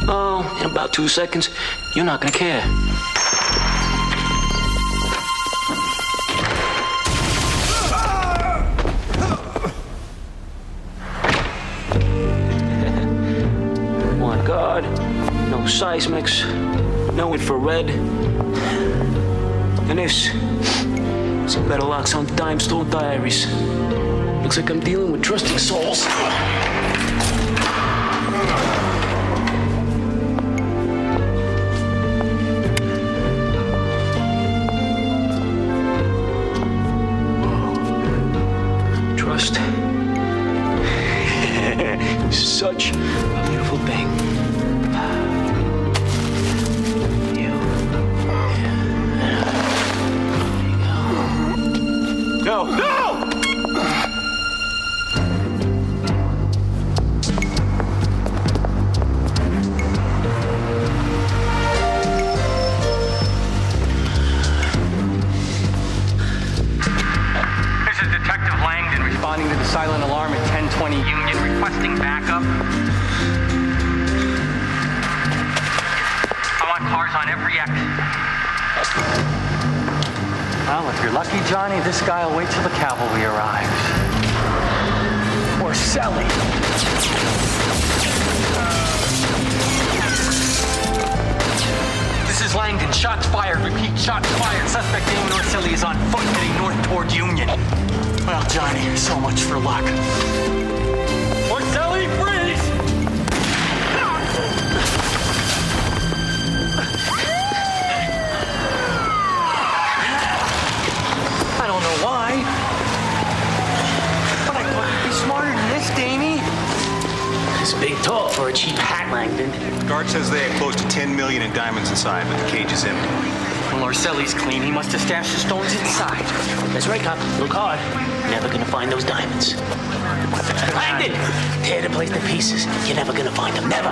Oh, in about 2 seconds, you're not gonna care. My God, no seismics, no infrared. And this, some better locks on dime store diaries. Looks like I'm dealing with trusting souls. Trust. Such a beautiful thing. No! No! This is Detective Langdon responding to the silent alarm at 1020 Union, requesting backup. I want cars on every exit. Well, if you're lucky, Johnny, this guy will wait till the cavalry arrives. Or Sally. This is Langdon. Shots fired. Repeat, shots fired. Suspect Damon Orsilli is on foot heading north toward Union. Well, Johnny, so much for luck. Orsilli, freeze! I don't know why. But I thought you'd be smarter than this, Damie. It's big talk for a cheap hat, Langdon. Guard says they have close to 10 million in diamonds inside, but the cage is empty. Well, Orselli's clean. He must have stashed the stones inside. That's right, cop. Look hard. Never gonna find those diamonds. Langdon! Tear the place to pieces. You're never gonna find them. Never!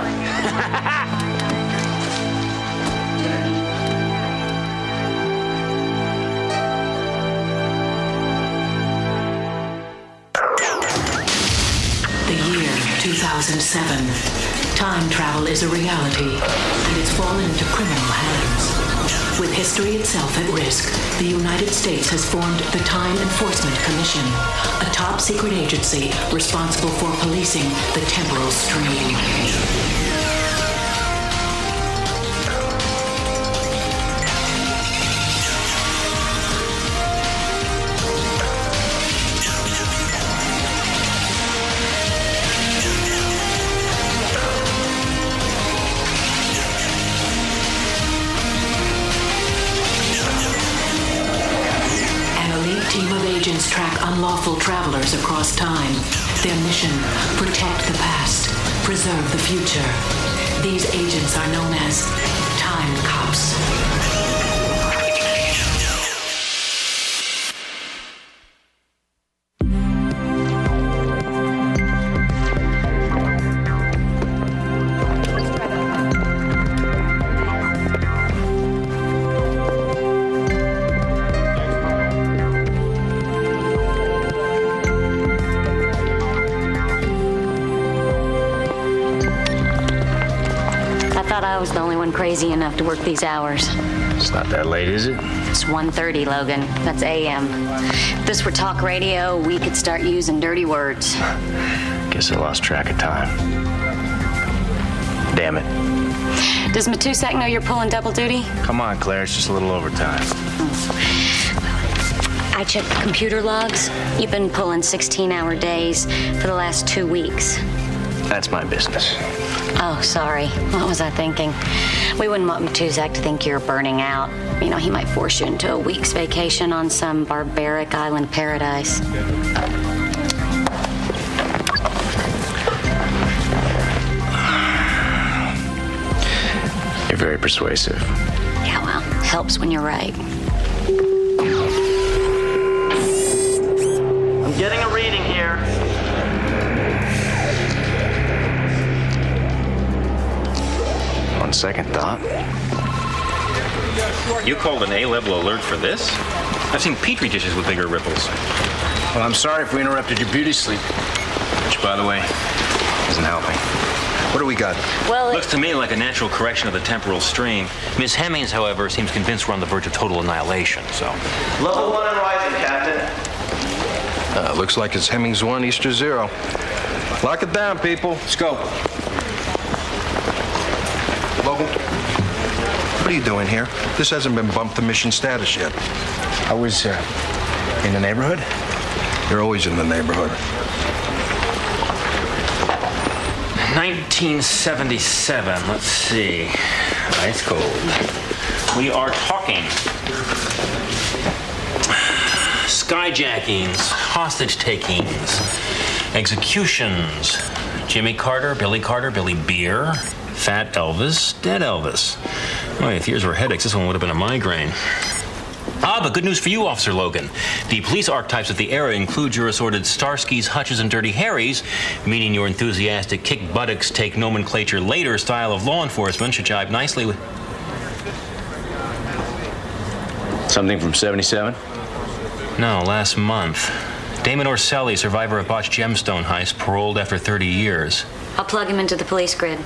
The year 2007. Time travel is a reality, and it's fallen into criminal hands. With history itself at risk, the United States has formed the Time Enforcement Commission, a top-secret agency responsible for policing the temporal stream. Team of agents track unlawful travelers across time. Their mission, protect the past, preserve the future. These agents are known as Time Cops. I was the only one crazy enough to work these hours. It's not that late, is it? It's 1:30, Logan. That's AM. If this were talk radio, we could start using dirty words. Guess I lost track of time. Damn it. Does Matusek know you're pulling double duty? Come on, Claire. It's just a little overtime. I checked the computer logs. You've been pulling 16-hour days for the last 2 weeks. That's my business. Oh, sorry. What was I thinking? We wouldn't want Matusek to think you're burning out. You know, he might force you into a week's vacation on some barbaric island paradise. You're very persuasive. Yeah, well, helps when you're right. I'm getting a reading here. On second thought. You called an A-level alert for this? I've seen Petri dishes with bigger ripples. Well, I'm sorry if we interrupted your beauty sleep. Which, by the way, isn't helping. What do we got? Well, Looks to me like a natural correction of the temporal stream. Miss Hemmings, however, seems convinced we're on the verge of total annihilation, so... Level 1 and rising, Captain. Looks like it's Hemmings 1, Easter 0. Lock it down, people. Let's go. Logan, what are you doing here? This hasn't been bumped to mission status yet. I was in the neighborhood. You're always in the neighborhood. 1977, let's see. Ice cold. We are talking skyjackings, hostage takings, executions, Jimmy Carter, Billy Beer, Fat Elvis, Dead Elvis. Oh, if yours were headaches, this one would have been a migraine. But good news for you, Officer Logan. The police archetypes of the era include your assorted Starskys, Hutches, and Dirty Harrys, meaning your enthusiastic kick buttocks, take nomenclature later style of law enforcement should jibe nicely with... Something from 77? No, last month. Damon Orselli, survivor of botched gemstone heist, paroled after 30 years. I'll plug him into the police grid.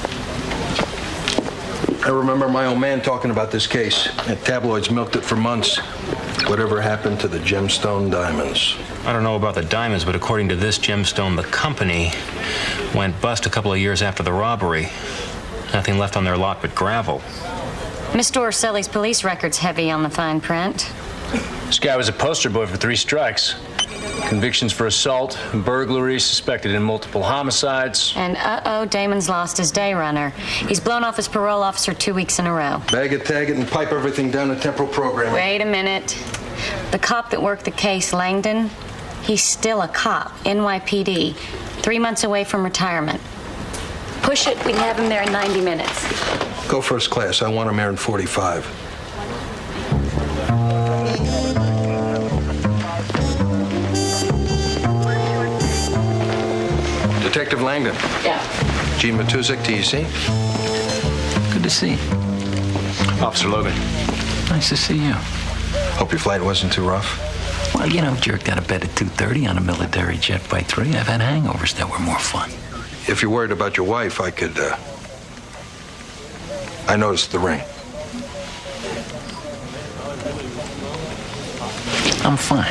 I remember my old man talking about this case. The tabloids milked it for months. Whatever happened to the gemstone diamonds? I don't know about the diamonds, but according to this gemstone, the company went bust a couple of years after the robbery. Nothing left on their lot but gravel. Mr. Orselli's police record's heavy on the fine print. This guy was a poster boy for 3 strikes. Convictions for assault, burglary, suspected in multiple homicides. And Damon's lost his day runner. He's blown off his parole officer 2 weeks in a row. Bag it, tag it, and pipe everything down to temporal programming. Wait a minute. The cop that worked the case, Langdon, he's still a cop, NYPD, 3 months away from retirement. Push it, we can have him there in 90 minutes. Go first class. I want him there in 45. Detective Langdon. Yeah. Gene Matuzik, TEC. Good to see you. Officer Logan. Nice to see you. Hope your flight wasn't too rough. Well, you know, jerked out of bed at 2:30 on a military jet by 3. I've had hangovers that were more fun. If you're worried about your wife, I could, I noticed the ring. I'm fine.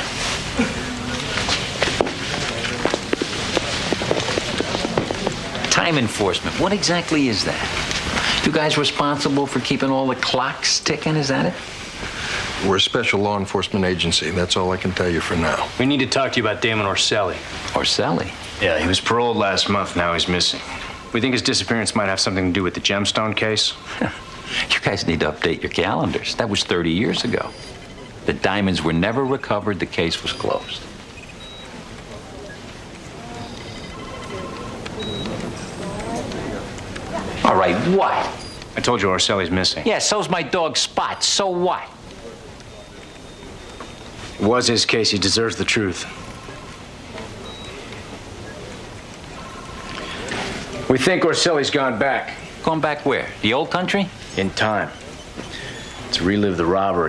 Time enforcement. What exactly is that? You guys responsible for keeping all the clocks ticking, is that it? We're a special law enforcement agency. That's all I can tell you for now. We need to talk to you about Damon Orselli. Orselli? Yeah, he was paroled last month. Now he's missing. We think his disappearance might have something to do with the gemstone case. You guys need to update your calendars. That was 30 years ago. The diamonds were never recovered. The case was closed. All right, what? I told you Orselli's missing. Yeah, so's my dog Spot. So what? It was his case. He deserves the truth. We think Orselli's gone back. Gone back where? The old country? In time. To relive the robbery.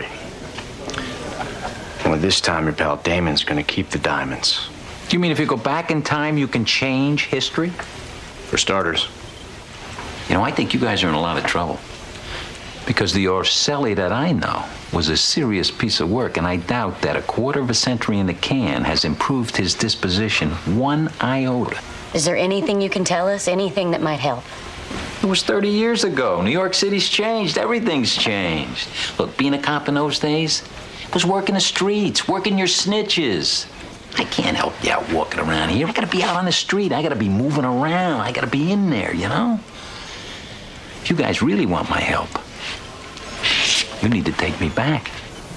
Only this time, your pal Damon's gonna keep the diamonds. Do you mean if you go back in time, you can change history? For starters. You know, I think you guys are in a lot of trouble. Because the Orselli that I know was a serious piece of work, and I doubt that a quarter of a century in the can has improved his disposition 1 iota. Is there anything you can tell us? Anything that might help? It was 30 years ago. New York City's changed. Everything's changed. Look, being a cop in those days was working the streets, working your snitches. I can't help you out walking around here. I gotta be out on the street. I gotta be moving around. I gotta be in there, you know? If you guys really want my help, you need to take me back.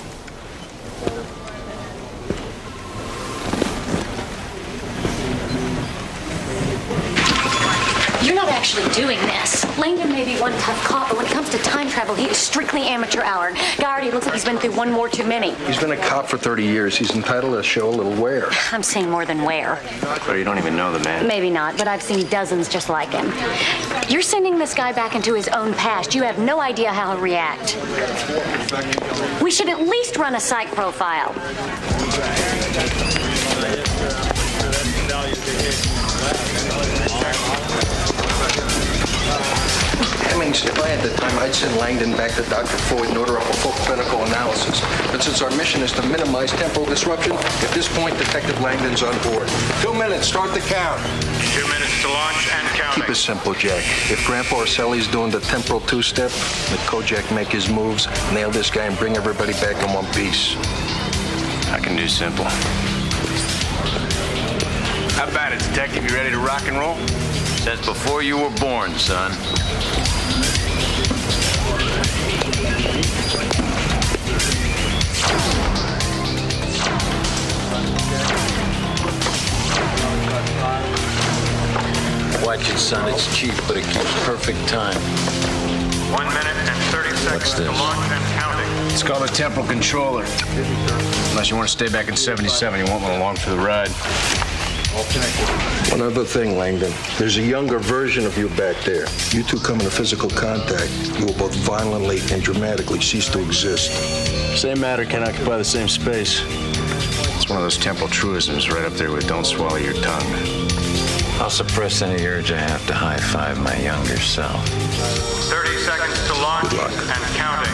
You're not actually doing this. Langdon may be one tough cop, but when it comes to time travel, he is strictly amateur hour. Guy already looks like he's been through one more too many. He's been a cop for 30 years. He's entitled to show a little wear. I'm saying more than wear. But you don't even know the man. Maybe not, but I've seen dozens just like him. You're sending this guy back into his own past. You have no idea how he'll react. We should at least run a psych profile. Jennings, if I had the time, I'd send Langdon back to Dr. Freud and order up a full clinical analysis. But since our mission is to minimize temporal disruption, at this point, Detective Langdon's on board. 2 minutes, start the count. 2 minutes to launch and counting. Keep it simple, Jack. If Grandpa Orselli's doing the temporal two-step, let Kojak make his moves, nail this guy, and bring everybody back in one piece. I can do simple. How about it, Detective? You ready to rock and roll? That's before you were born, son. Watch it, son. It's cheap, but it keeps perfect time. 1 minute and 30 seconds to launch and counting. It's called a temporal controller. Unless you want to stay back in 77, you won't want along for the ride. One other thing, Langdon. There's a younger version of you back there. You two come into physical contact, you will both violently and dramatically cease to exist. Same matter can occupy the same space. It's one of those temporal truisms right up there with don't swallow your tongue. I'll suppress any urge I have to high-five my younger self. 30 seconds to launch and counting.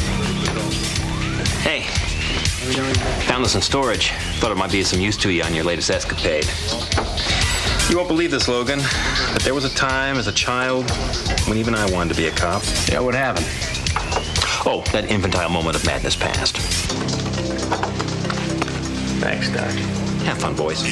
Hey, found this in storage. Thought it might be of some use to you on your latest escapade. You won't believe this, Logan, but there was a time as a child when even I wanted to be a cop. Yeah, what happened? Oh, that infantile moment of madness passed. Thanks, Doc. Have fun, boys.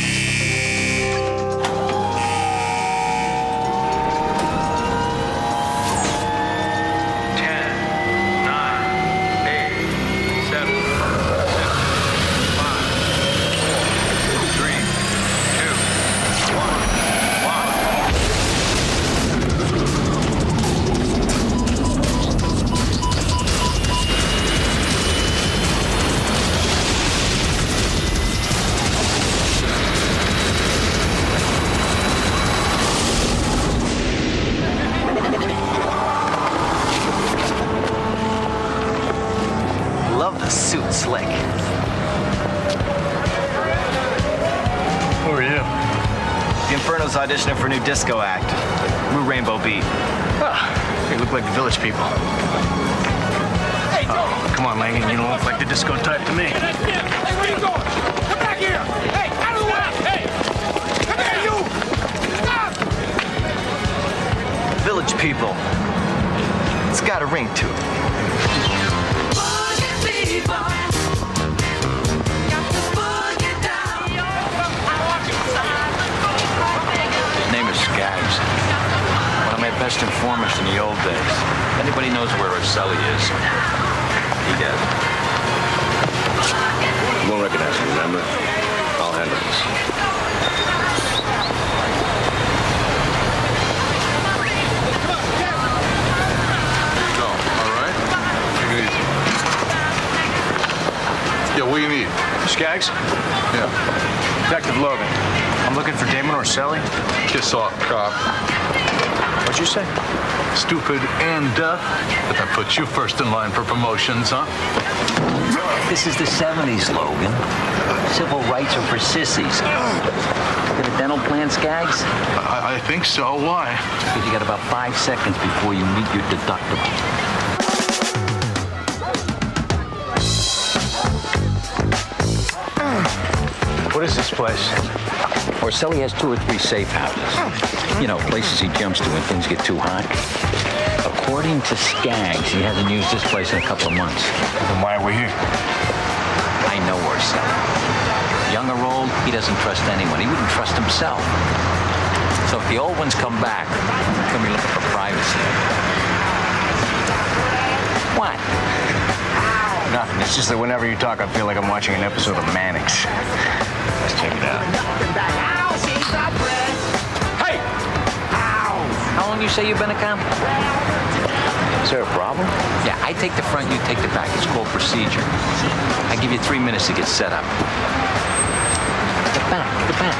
Who are you? The Inferno's auditioning for a new disco act. We're Rainbow Beat. You look like the Village People. Hey, oh, come on, Langdon. You don't look like the disco type to me. Hey, where you going? Come back here! Hey, out of the way! Hey! Come here, you! Stop! Village People. It's got a ring to it. One of my best informers in the old days. If anybody knows where Orselli is, he does. You won't recognize me, remember? I'll handle this. Go, all right? Take it easy. Yeah, what do you need? Skaggs? Yeah. Detective Logan. I'm looking for Damon Orselli. Kiss off, cop. What'd you say? Stupid and deaf. But that puts you first in line for promotions, huh? This is the 70s, Logan. Civil rights are for sissies. Got a dental plan, Skaggs? I think so. Why? Because you got about 5 seconds before you meet your deductible. What is this place? Orselli has 2 or 3 safe houses. You know, places he jumps to when things get too hot. According to Skaggs, he hasn't used this place in a couple of months. Then why are we here? I know Orselli. Young or old, he doesn't trust anyone. He wouldn't trust himself. So if the old ones come back, he'll be looking for privacy. What? Nothing. It's just that whenever you talk, I feel like I'm watching an episode of Mannix. Let's check it out. Hey! Ow! How long you say you've been a cop? Is there a problem? Yeah, I take the front, you take the back. It's called procedure. I give you 3 minutes to get set up. Get back, get back.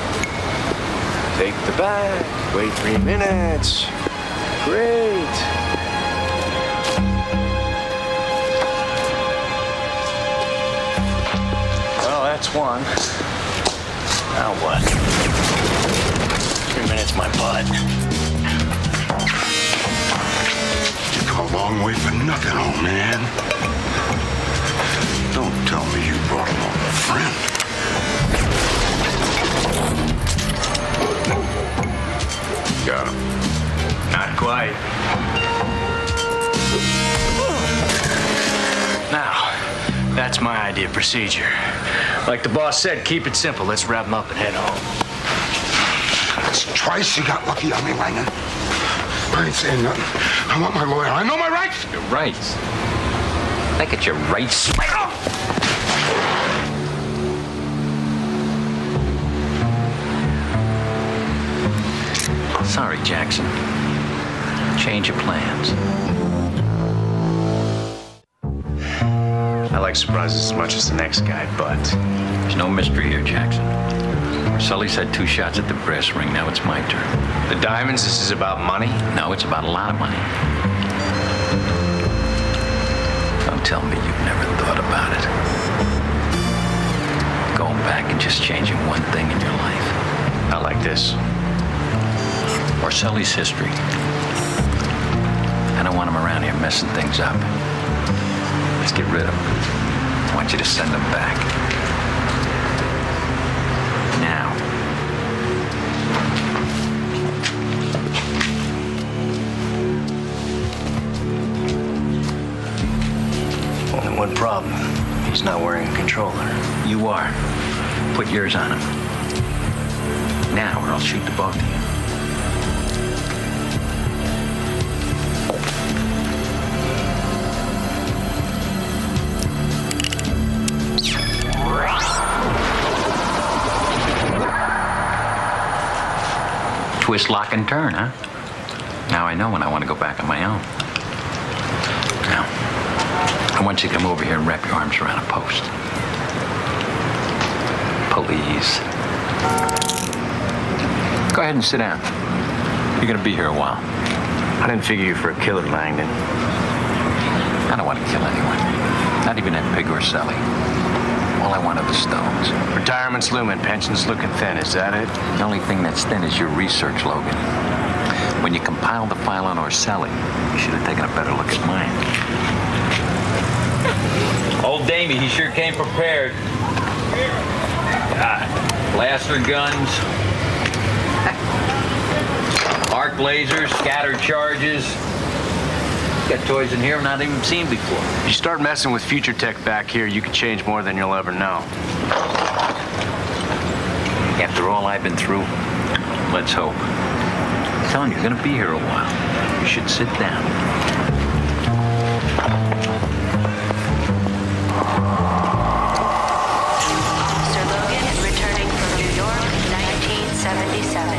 Take the back. Wait 3 minutes. Great. That's one. Now what? 3 minutes, my bud. You come a long way for nothing, old man. Don't tell me you brought along a friend. Got him. Not quite. Now, that's my idea of procedure. Like the boss said, keep it simple. Let's wrap him up and head home. That's twice you got lucky on me, Langan. I ain't saying nothing. I want my lawyer. I know my rights. Your rights? I get your rights. Sorry, Jackson. Change your plans. I like surprises as much as the next guy, but there's no mystery here, Jackson. Sully's had 2 shots at the brass ring. Now it's my turn. The diamonds, this is about money? No, it's about a lot of money. Don't tell me you've never thought about it. Going back and just changing one thing in your life. Not like this. Or Sully's history. I don't want him around here messing things up. Let's get rid of him. I want you to send him back. Now. Only one problem. He's not wearing a controller. You are. Put yours on him. Now, or I'll shoot the both of you. Twist, lock, and turn, huh? Now I know when I want to go back on my own. Now, I want you to come over here and wrap your arms around a post. Please. Go ahead and sit down. You're going to be here a while. I didn't figure you for a killer, Langdon. I don't want to kill anyone. Not even that pig or Sully. All I want are the stones. Retirement's looming, pension's looking thin, is that it? The only thing that's thin is your research, Logan. When you compiled the file on Orselli, you should have taken a better look at mine. Old Damie, he sure came prepared. Blaster guns, arc lasers, scatter charges. Got toys in here I've not even seen before. If you start messing with future tech back here, you can change more than you'll ever know. After all I've been through, let's hope. I'm telling you, you're going to be here a while. You should sit down. Sir Logan is returning from New York, 1977.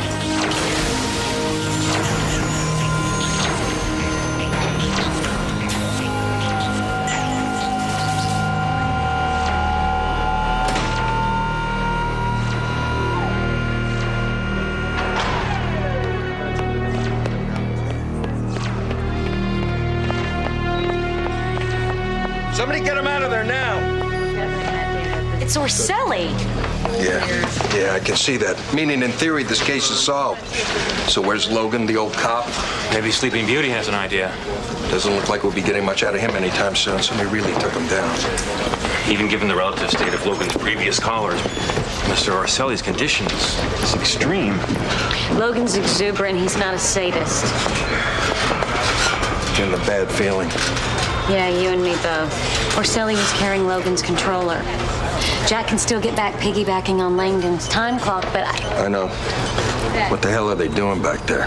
Somebody get him out of there now. It's Orselli. Yeah, I can see that. Meaning, in theory, this case is solved. So where's Logan, the old cop? Maybe Sleeping Beauty has an idea. Doesn't look like we'll be getting much out of him anytime soon. Somebody really took him down. Even given the relative state of Logan's previous callers, Mr. Orselli's condition is extreme. Logan's exuberant. He's not a sadist. Getting a bad feeling. Yeah, you and me both. Orselli was carrying Logan's controller. Jack can still get back piggybacking on Langdon's time clock, but I know. What the hell are they doing back there?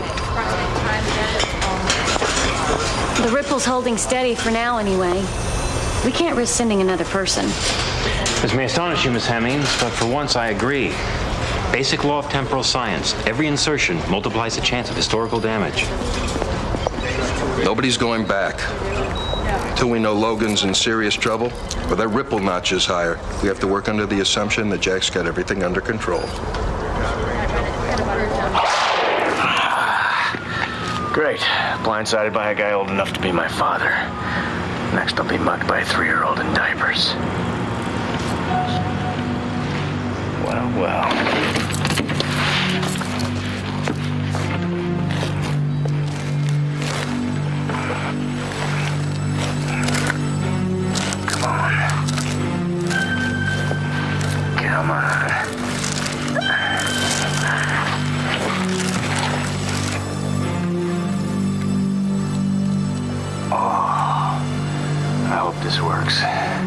The ripple's holding steady for now anyway. We can't risk sending another person. This may astonish you, Miss Hemmings, but for once I agree. Basic law of temporal science. Every insertion multiplies the chance of historical damage. Nobody's going back. Till we know Logan's in serious trouble, or that ripple notch is higher. We have to work under the assumption that Jack's got everything under control. Great. Blindsided by a guy old enough to be my father. Next, I'll be mugged by a 3-year-old in diapers. Well. Come on. Come on. Oh, I hope this works.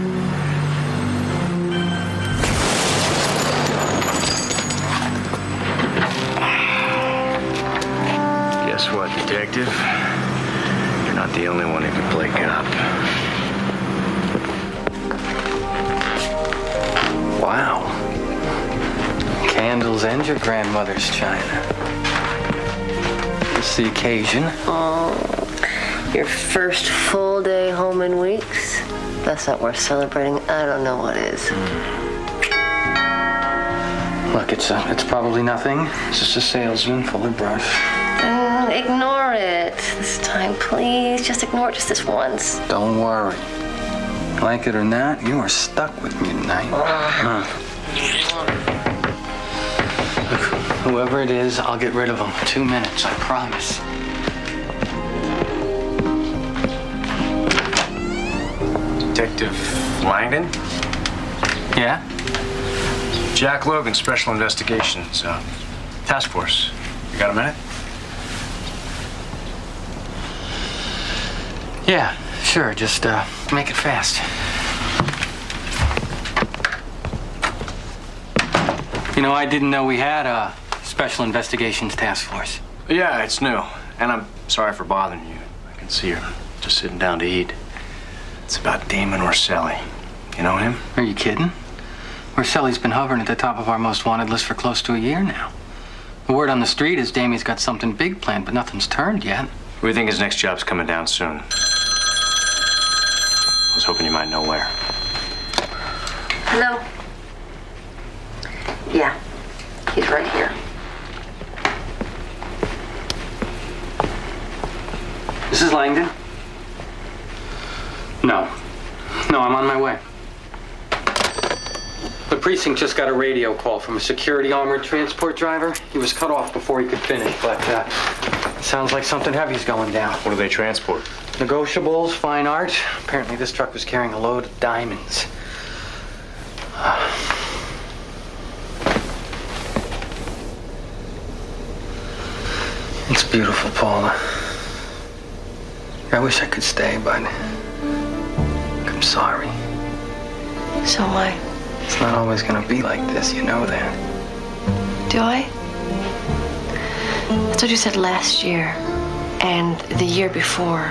Guess what, detective? You're not the only one who can play cop. Wow. Candles and your grandmother's china. It's the occasion. Oh, your first full day home in weeks? That's not worth celebrating. I don't know what is. Look, it's probably nothing. It's just a salesman full of brush. Ignore it this time, please. Just ignore it just this once. Don't worry. Like it or not, you are stuck with me tonight. Look, whoever it is, I'll get rid of him. 2 minutes, I promise. Detective Langdon? Yeah? Jack Logan, Special Investigations, Task Force. You got a minute? Yeah, sure. Just make it fast. You know, I didn't know we had a Special Investigations Task Force. Yeah, it's new. And I'm sorry for bothering you. I can see you're just sitting down to eat. It's about Damon Orselli. You know him? Are you kidding? Orselli's been hovering at the top of our most wanted list for close to a year now. The word on the street is Damie's got something big planned, but nothing's turned yet. We think his next job's coming down soon. I was hoping you might know where. Hello? Yeah, he's right here. Mrs. Langdon? No, I'm on my way. The precinct just got a radio call from a security armored transport driver. He was cut off before he could finish, but sounds like something heavy's going down. What do they transport? Negotiables, fine art. Apparently this truck was carrying a load of diamonds. It's beautiful, Paula. I wish I could stay, but I'm sorry. So am I. It's not always gonna be like this, you know that. Do I? That's what you said last year and the year before.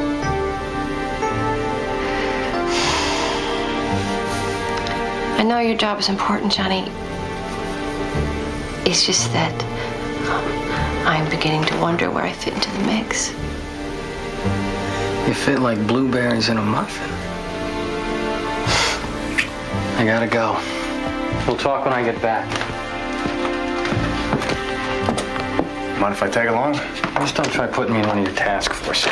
I know your job is important, Johnny. It's just that I'm beginning to wonder where I fit into the mix. You fit like blueberries in a muffin. I gotta go. We'll talk when I get back. Mind if I tag along? Just don't try putting me in one of your task forces.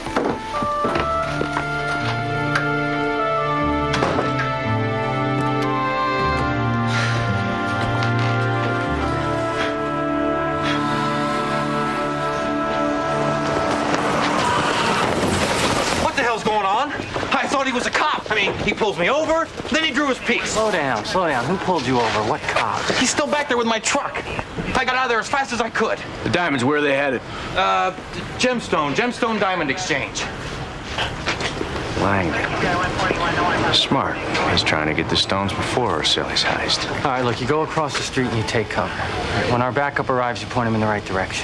What the hell's going on? I thought he was a cop. I mean, he pulls me over, then he drew his piece. Slow down. Who pulled you over? What cop? He's still back there with my truck. I got out of there as fast as I could. The diamonds, where are they headed? Gemstone Diamond Exchange. Langdon. Smart. He's trying to get the stones before Orselli's heist. All right, look, you go across the street and you take cover. Right, when our backup arrives, you point him in the right direction.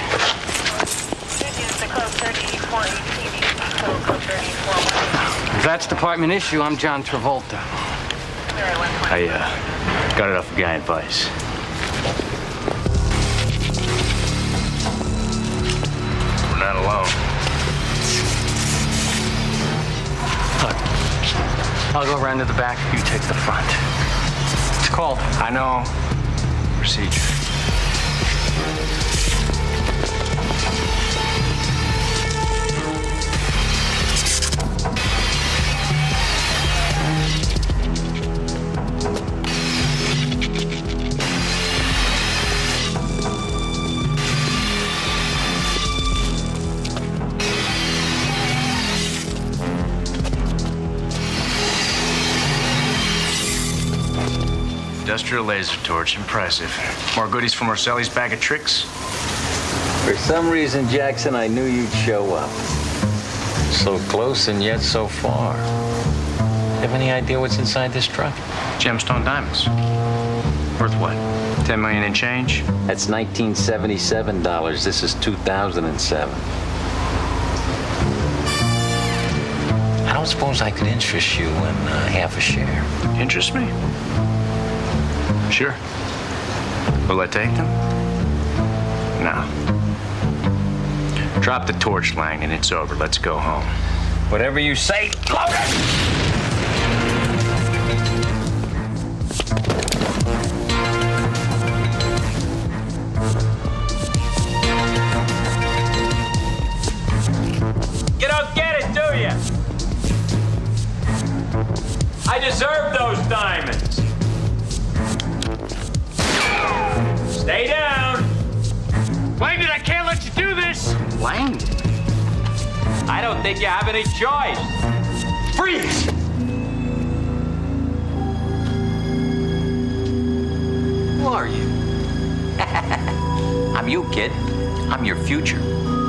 If that's department issue, I'm John Travolta. I got it off a guy in Vice. We're not alone. Look, I'll go around to the back, you take the front. It's called. I know. Procedure. industrial laser torch. Impressive. More goodies from Orselli's bag of tricks? For some reason, Jackson, I knew you'd show up. So close and yet so far. Have any idea what's inside this truck? Gemstone diamonds. Worth what? 10 million and change? That's $1977. This is 2007. I don't suppose I could interest you in half a share. Interest me? Sure. Will I take them? No. Drop the torch, Langdon. It's over. Let's go home. Whatever you say, load it! You don't get it, do you? I deserve those diamonds. Stay down. Langdon, I can't let you do this. Langdon? I don't think you have any choice. Freeze! Who are you? I'm you, kid. I'm your future.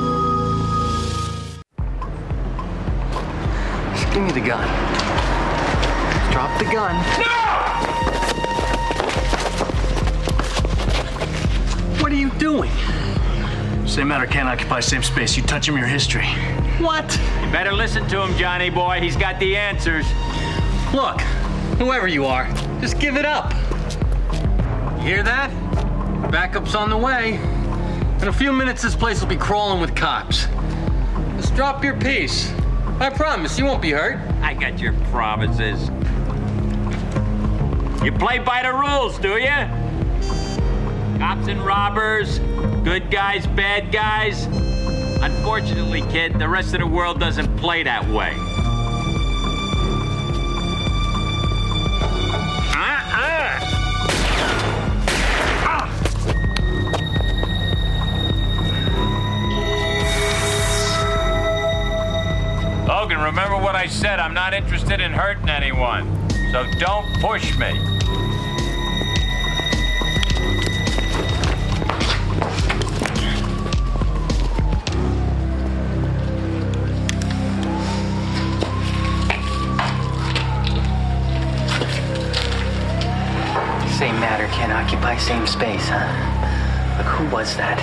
Just give me the gun. Drop the gun. No! What are you doing? Same matter, can't occupy same space. You touch him, your history. What? You better listen to him, Johnny boy. He's got the answers. Look, whoever you are, just give it up. You hear that? Backup's on the way. In a few minutes, this place will be crawling with cops. Just drop your piece. I promise you won't be hurt. I got your promises. You play by the rules, do you? Cops and robbers, good guys, bad guys. Unfortunately, kid, the rest of the world doesn't play that way. Logan, remember what I said. I'm not interested in hurting anyone. So don't push me. Same matter can't occupy same space, huh? Look, who was that?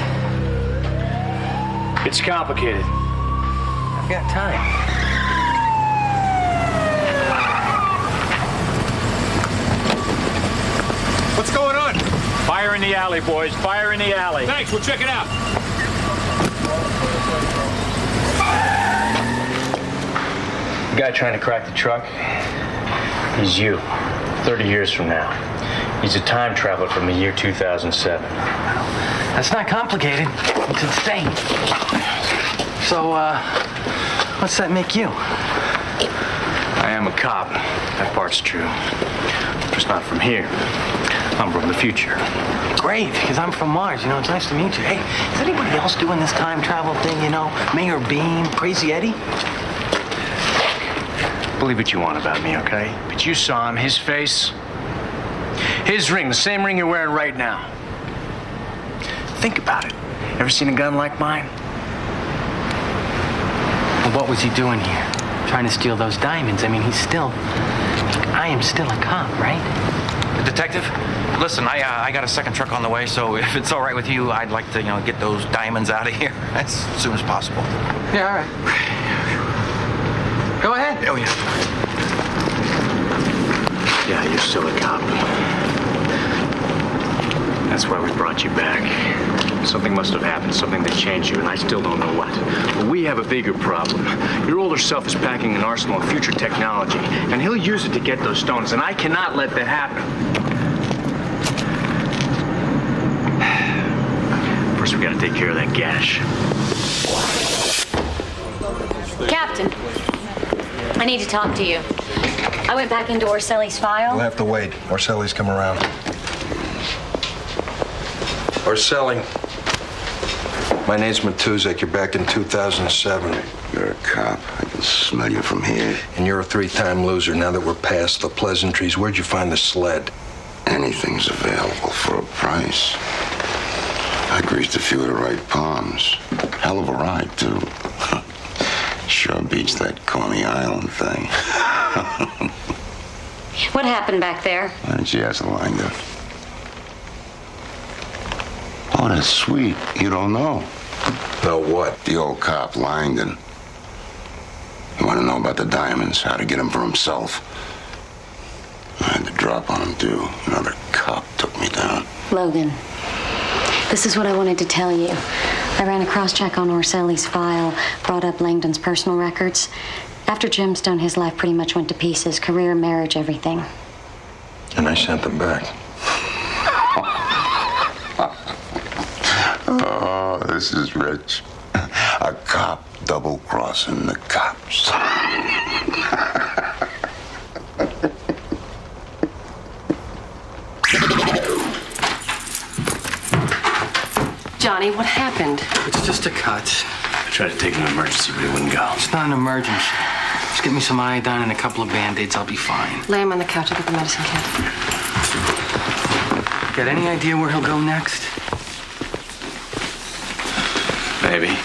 It's complicated. I've got time. What's going on? Fire in the alley, boys. Fire in the alley. Thanks, we'll check it out. The guy trying to crack the truck, he's you, 30 years from now. He's a time traveler from the year 2007. That's not complicated. It's insane. So, what's that make you? I am a cop. That part's true. Just not from here. I'm from the future. Great, because I'm from Mars. You know, it's nice to meet you. Hey, is anybody else doing this time travel thing, you know? Mayor Beam, Crazy Eddie? Believe what you want about me, okay? But you saw him, his face, his ring, the same ring you're wearing right now. Think about it. Ever seen a gun like mine? Well, what was he doing here? Trying to steal those diamonds. I mean, I am still a cop, right? Detective, listen, I got a second truck on the way, so if it's all right with you, I'd like to, get those diamonds out of here as soon as possible. Yeah, all right. Go ahead. Oh, yeah. Yeah, you're still a cop. That's why we brought you back. Something must have happened, something that changed you, and I still don't know what. But we have a bigger problem. Your older self is packing an arsenal of future technology, and he'll use it to get those stones, and I cannot let that happen. First, we gotta take care of that gash. Captain, I need to talk to you. I went back into Orselli's file. We'll have to wait. Orselli's come around. Orselli. My name's Matuzek. You're back in 2007. You're a cop. I can smell you from here. And you're a 3-time loser. Now that we're past the pleasantries, where'd you find the sled? Anything's available for a price. I greased a few of the right palms. Hell of a ride, too. Sure beats that Coney Island thing. What happened back there? Why didn't you ask Langdon? Oh, that's sweet. You don't know. Know what? The old cop, Langdon. You want to know about the diamonds, how to get them for himself? I had to drop on him, too. Another cop took me down. Logan, this is what I wanted to tell you. I ran a cross-check on Orselli's file, brought up Langdon's personal records. After Gemstone, his life pretty much went to pieces. Career, marriage, everything. And I sent them back. Oh, this is rich. A cop double-crossing the cops. Johnny, what happened? It's just a cut. I tried to take him to emergency, but he wouldn't go. It's not an emergency. Just get me some iodine and a couple of Band-Aids. I'll be fine. Lay him on the couch. I'll get the medicine kit. Got any idea where he'll go next? Maybe.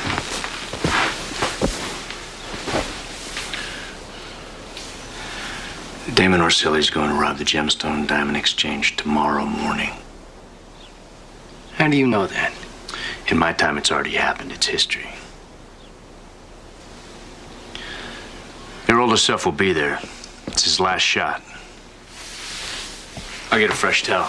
Damon Orselli's going to rob the Gemstone Diamond Exchange tomorrow morning. How do you know that? In my time, it's already happened. It's history. Your older self will be there. It's his last shot. I'll get a fresh towel.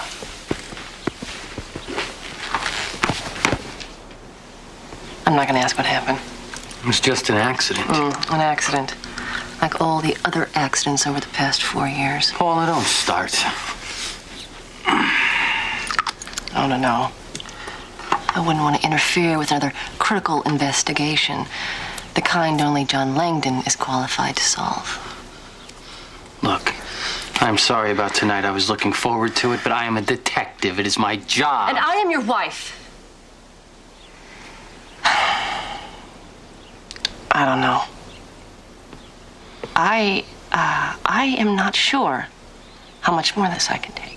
I'm not going to ask what happened. It was just an accident. An accident. Like all the other accidents over the past 4 years. Paula, don't start. Oh, no. I wouldn't want to interfere with another critical investigation. The kind only John Langdon is qualified to solve. Look, I'm sorry about tonight. I was looking forward to it, but I am a detective. It is my job. And I am your wife. I don't know. I am not sure how much more of this I can take.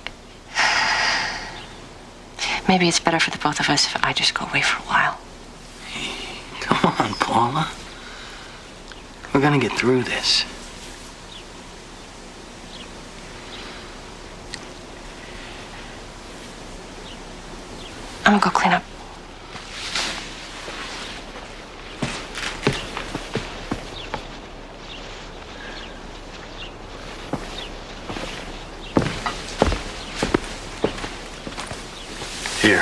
Maybe it's better for the both of us if I just go away for a while. Come on, Paula. We're gonna get through this. I'm gonna go clean up. Here.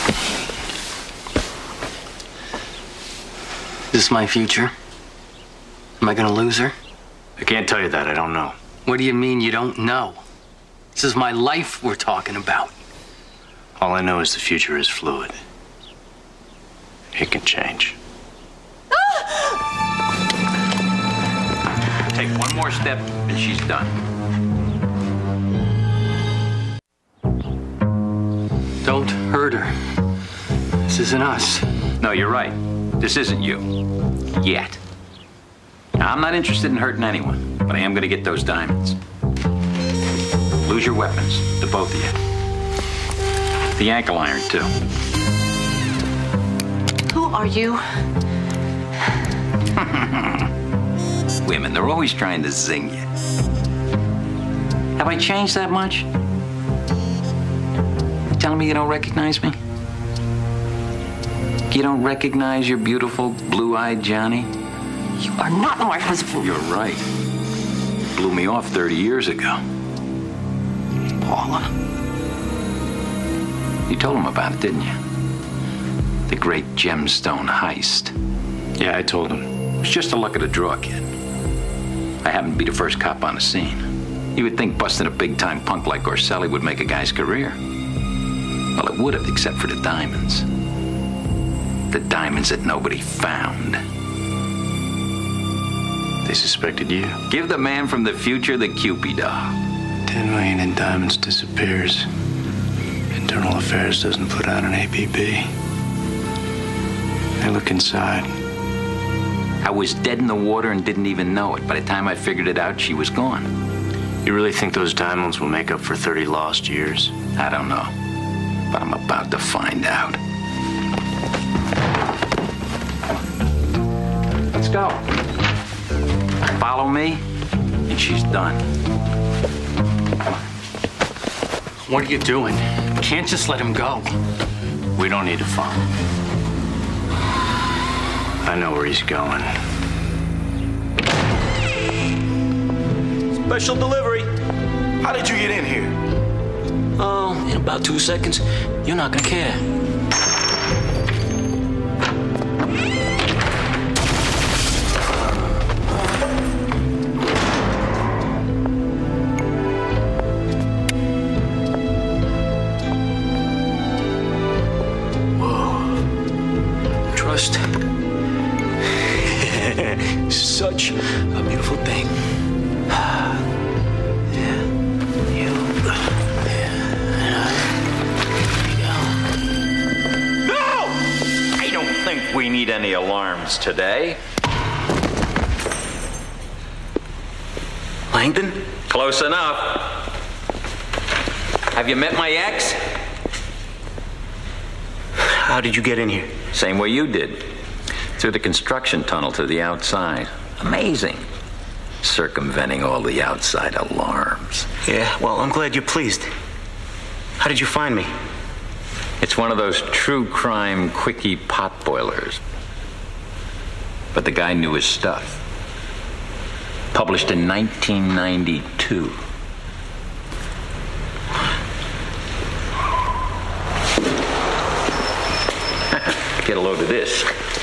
Is this my future? Am I gonna lose her? I can't tell you that. I don't know. What do you mean you don't know? This is my life we're talking about. All I know is the future is fluid. It can change. Take one more step and she's done. Don't hurt her. This isn't us. No, you're right. This isn't you. Yet. Now, I'm not interested in hurting anyone, but I am going to get those diamonds. Lose your weapons, the both of you. The ankle iron, too. Who are you? Women, they're always trying to zing you. Have I changed that much? You telling me you don't recognize me? You don't recognize your beautiful, blue-eyed Johnny? You are not my husband. You're right. Blew me off 30 years ago. Paula. You told him about it, didn't you? The great Gemstone heist. Yeah, I told him. It was just a luck of the draw, kid. I happened to be the first cop on the scene. You would think busting a big-time punk like Orselli would make a guy's career. Well, it would have, except for the diamonds. The diamonds that nobody found. They suspected you? Give the man from the future the Cupid doll. 10 million in diamonds disappears. Internal Affairs doesn't put out an APB. They look inside. I was dead in the water and didn't even know it. By the time I figured it out, she was gone. You really think those diamonds will make up for 30 lost years? I don't know, but I'm about to find out. Let's go. Follow me, and she's done. What are you doing? You can't just let him go. We don't need to follow. I know where he's going. Special delivery. How did you get in here? Oh, in about 2 seconds, you're not gonna care. Such a beautiful thing. No! I don't think we need any alarms today. Langdon? Close enough. Have you met my ex? How did you get in here? Same way you did. Through the construction tunnel to the outside. Amazing. Circumventing all the outside alarms. Yeah, well, I'm glad you're pleased. How did you find me? It's one of those true crime quickie pot boilers. But the guy knew his stuff. Published in 1992. Get a load of this.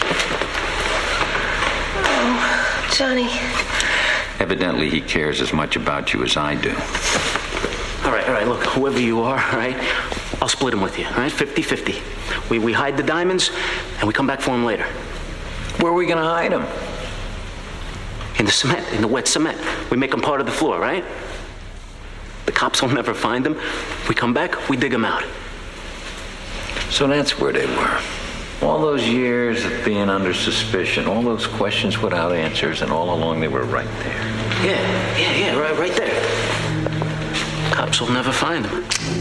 Oh, Johnny. Evidently, he cares as much about you as I do. All right, look, whoever you are, all right, I'll split them with you, all right, 50-50. We hide the diamonds, and we come back for them later. Where are we gonna hide them? In the cement, in the wet cement. We make them part of the floor, right? The cops will never find them. We come back, we dig them out. So that's where they were. All those years of being under suspicion, all those questions without answers, and all along they were right there. Yeah, right there. Cops will never find them.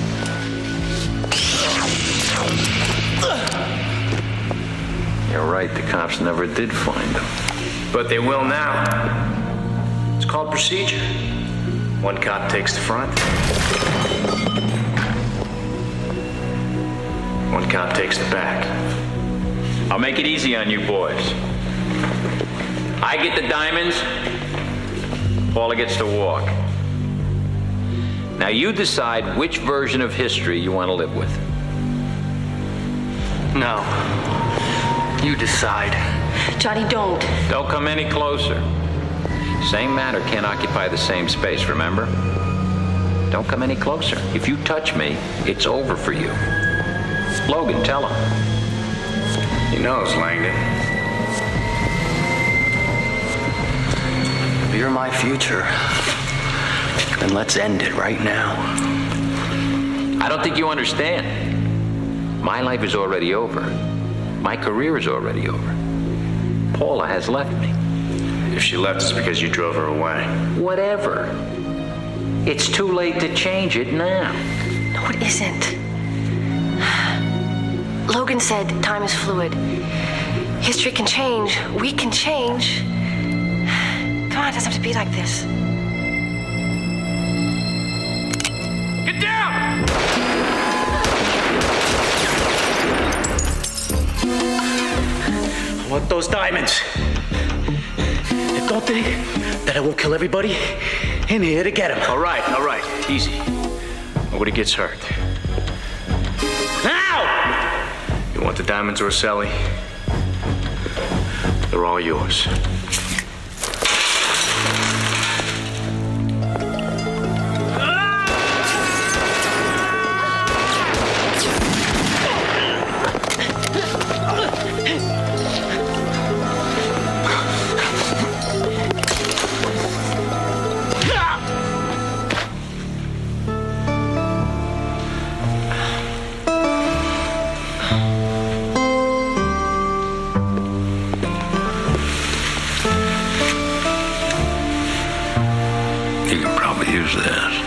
You're right, the cops never did find them. But they will now. It's called procedure. One cop takes the front. One cop takes the back. I'll make it easy on you boys. I get the diamonds, Paula gets to walk. Now you decide which version of history you want to live with. No. You decide. Johnny, don't. Don't come any closer. Same matter can't occupy the same space, remember? Don't come any closer. If you touch me, it's over for you. Logan, tell him. He knows, Langdon. If you're my future, then let's end it right now. I don't think you understand. My life is already over. My career is already over. Paula has left me. If she left, it's because you drove her away. Whatever. It's too late to change it now. No, it isn't. Logan said time is fluid. History can change. We can change. Come on, it doesn't have to be like this. Get down! I want those diamonds. And don't think that I won't kill everybody in here to get them. All right. Easy. Nobody gets hurt. Now! You want the diamonds, Orselli? They're all yours. You can probably Use that.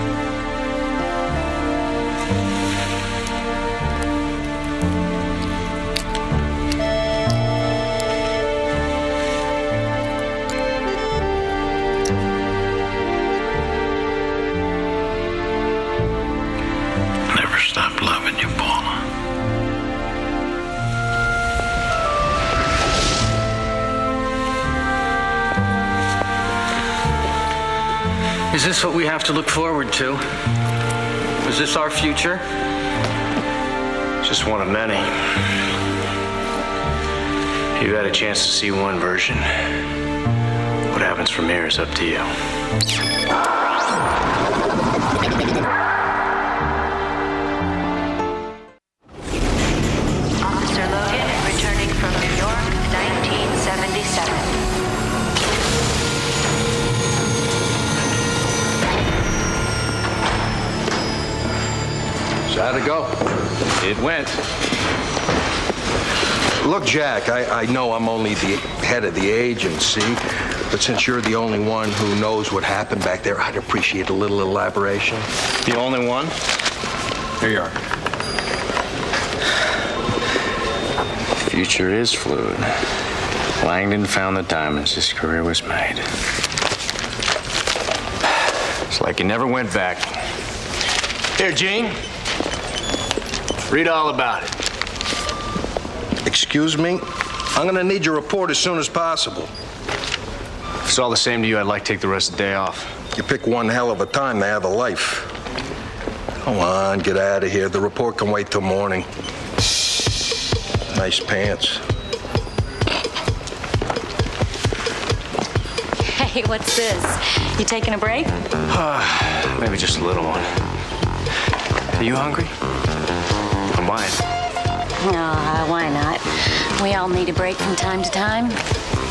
Never stop loving you, Paula. Is this what we have to look forward to? Is this our future? Just one of many. You had a chance to see one version. What happens from here is up to you. Officer Logan, returning from New York, 1977. So how'd it go? It went. Look, Jack, I know I'm only the head of the agency, but since you're the only one who knows what happened back there, I'd appreciate a little elaboration. The only one? Here you are. Future is fluid. Langdon found the diamonds. His career was made. It's like he never went back. Here, Gene. Read all about it. Excuse me? I'm gonna need your report as soon as possible. If it's all the same to you, I'd like to take the rest of the day off. You pick one hell of a time to have a life. Come on, get out of here. The report can wait till morning. Nice pants. Hey, what's this? You taking a break? Maybe just a little one. Are you hungry? Why? Why not? We all need a break from time to time.